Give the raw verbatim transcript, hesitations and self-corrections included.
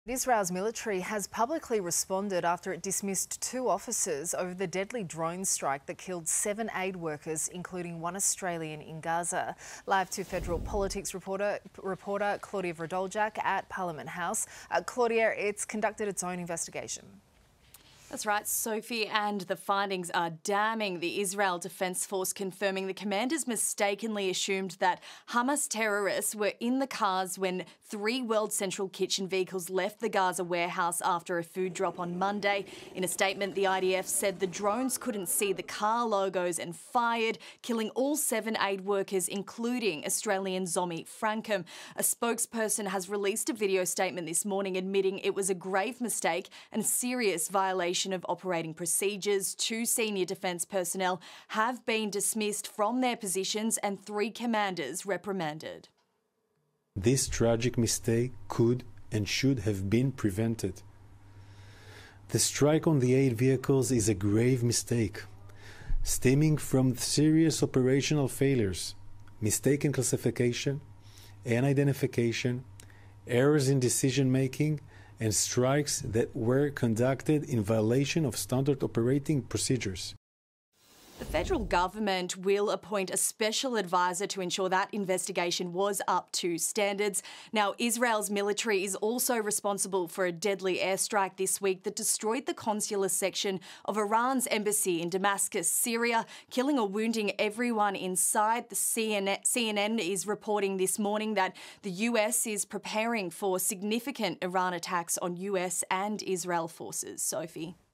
Israel's military has publicly responded after it dismissed two officers over the deadly drone strike that killed seven aid workers, including one Australian in Gaza. Live to Federal Politics reporter, reporter Claudia Vradoljak at Parliament House. Uh, Claudia, it's conducted its own investigation. That's right, Sophie, and the findings are damning. The Israel Defense Force confirming the commanders mistakenly assumed that Hamas terrorists were in the cars when three World Central Kitchen vehicles left the Gaza warehouse after a food drop on Monday. In a statement, the I D F said the drones couldn't see the car logos and fired, killing all seven aid workers, including Australian Zomi Frankham. A spokesperson has released a video statement this morning admitting it was a grave mistake and serious violation of operating procedures. Two senior defence personnel have been dismissed from their positions and three commanders reprimanded. This tragic mistake could and should have been prevented. The strike on the aid vehicles is a grave mistake, stemming from serious operational failures, mistaken classification and identification, errors in decision-making, and strikes that were conducted in violation of standard operating procedures. The federal government will appoint a special advisor to ensure that investigation was up to standards. Now, Israel's military is also responsible for a deadly airstrike this week that destroyed the consular section of Iran's embassy in Damascus, Syria, killing or wounding everyone inside. The C N N, C N N is reporting this morning that the U S is preparing for significant Iran attacks on U S and Israel forces. Sophie.